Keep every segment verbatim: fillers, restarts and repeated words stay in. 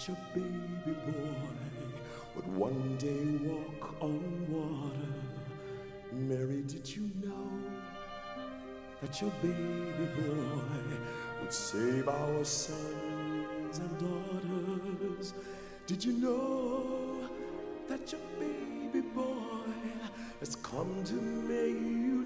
that your baby boy would one day walk on water. Mary, did you know that your baby boy would save our sons and daughters? Did you know that your baby boy has come to make you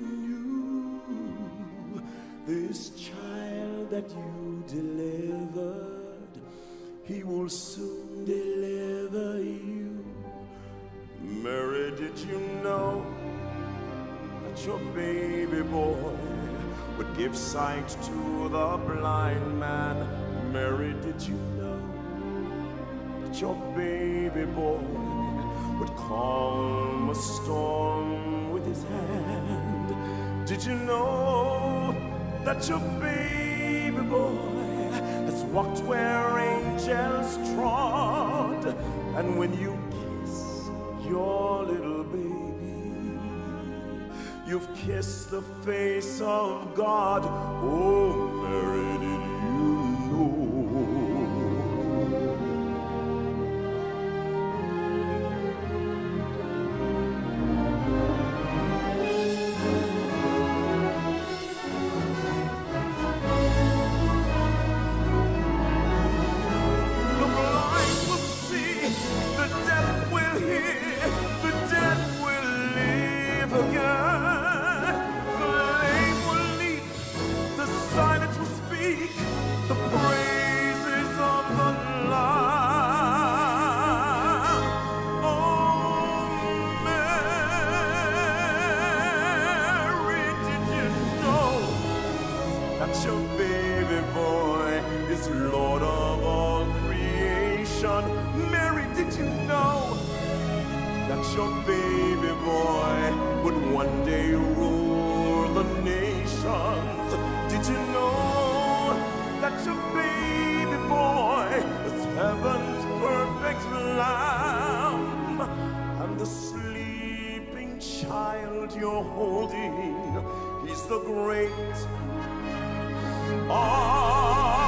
new? This child that you delivered, he will soon deliver you. Mary, did you know that your baby boy would give sight to the blind man? Mary, did you know that your baby boy would calm a storm with his hand? Did you know that your baby boy has walked where angels trod? And when you kiss your little baby, you've kissed the face of God. Oh, Mary, did you know? The praises of the Lamb. Oh, Mary, did you know that your baby boy is Lord of all creation? Mary, did you know that your baby boy would one day rule the nations? Did you know that your baby boy is heaven's perfect lamb? And the sleeping child you're holding, he's the great I